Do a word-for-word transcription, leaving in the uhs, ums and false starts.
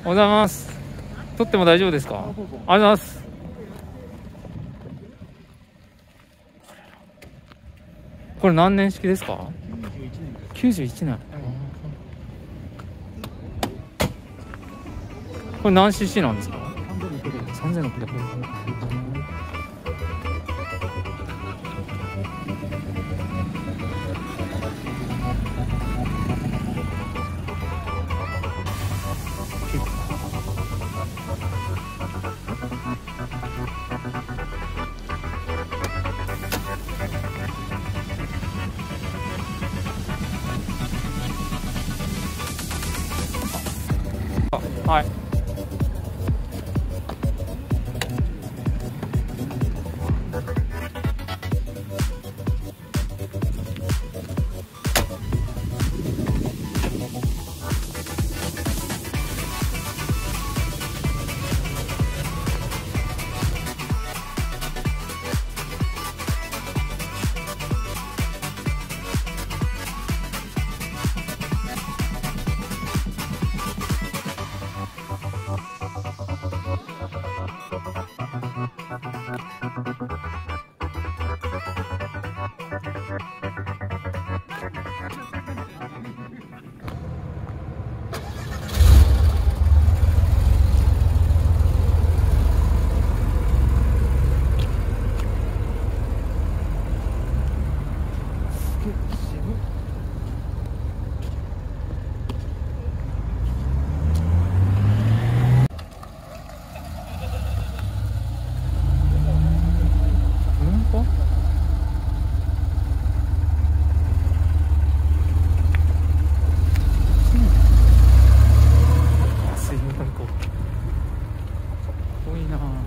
おはようございます。撮っても大丈夫ですか？ありがとうございます。これ何年式ですか？きゅうじゅういちねん。これ何 シーシー なんですか？さんぜんろっぴゃく。はい。すごいな。